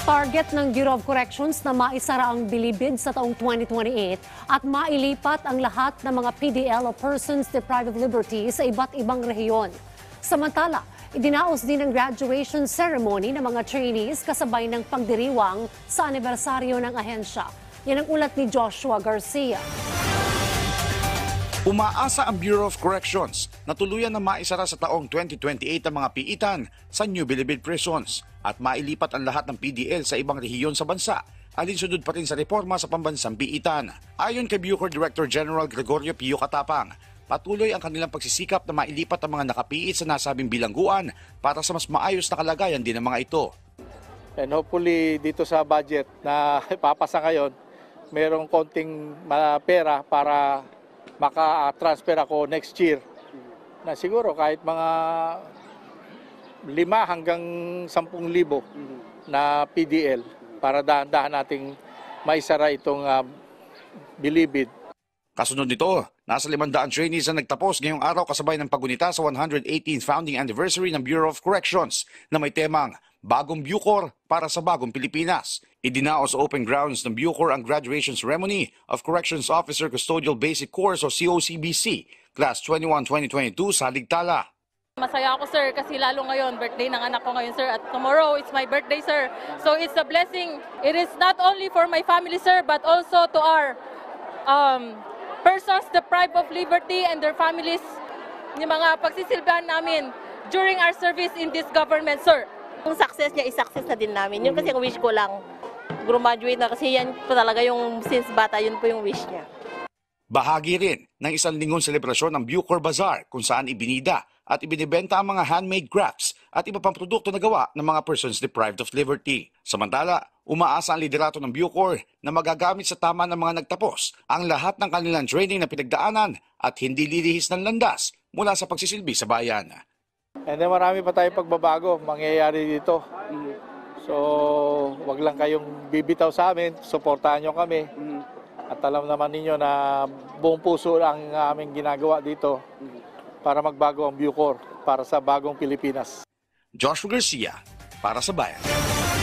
Target ng Bureau of Corrections na maisara ang bilibid sa taong 2028 at mailipat ang lahat ng mga PDL o persons deprived of liberty sa iba't ibang rehiyon. Samantala, idinaos din ang graduation ceremony ng mga trainees kasabay ng pagdiriwang sa anibersaryo ng ahensya. Yan ang ulat ni Joshua Garcia. Umaasa ang Bureau of Corrections na tuluyan na maisara sa taong 2028 ang mga piitan sa New Bilibid prisons at mailipat ang lahat ng PDL sa ibang rehiyon sa bansa, alinsunod pa rin sa reforma sa pambansang piitan. Ayon kay Bucor Director General Gregorio Pio Katapang, patuloy ang kanilang pagsisikap na mailipat ang mga nakapiit sa nasabing bilangguan para sa mas maayos na kalagayan din ng mga ito. And hopefully dito sa budget na ipapasa ngayon, mayroong konting pera para maka-transfer ako next year na siguro kahit mga 5 hanggang 10,000 na PDL para dahan-dahan nating maisara itong bilibid. Kasunod nito, nasa 500 trainees na nagtapos ngayong araw kasabay ng paggunita sa 118th founding anniversary ng Bureau of Corrections na may temang Bagong Bucor para sa Bagong Pilipinas. Idinaos sa open grounds ng Bucor ang graduation ceremony of Corrections Officer Custodial Basic Course o COCBC, Class 21-2022 sa Ligtala. Masaya ako, sir, kasi lalo ngayon, birthday ng anak ko ngayon, sir, at tomorrow it's my birthday, sir. So it's a blessing. It is not only for my family, sir, but also to our persons deprived of liberty and their families, yung mga pagsisilbihan namin during our service in this government, sir. Yung success niya, is-success na din namin. Yun kasi ang wish ko lang, graduate na kasi yan po talaga yung since bata, yun po yung wish niya. Bahagi rin ng isang linggong selebrasyon ng Bucor Bazaar kung saan ibinida at ibinibenta ang mga handmade crafts at iba pang produkto na gawa ng mga persons deprived of liberty. Samantala, umaasa ang liderato ng Bucor na magagamit sa tama ng mga nagtapos ang lahat ng kanilang training na pinagdaanan at hindi lilihis ng landas mula sa pagsisilbi sa bayan. And then marami pa tayong pagbabago mangyayari dito. So, wag lang kayong bibitaw sa amin, suportahan nyo kami. At alam naman ninyo na buong puso ang aming ginagawa dito para magbago ang Bucor para sa bagong Pilipinas. Joshua Garcia para sa Bayan.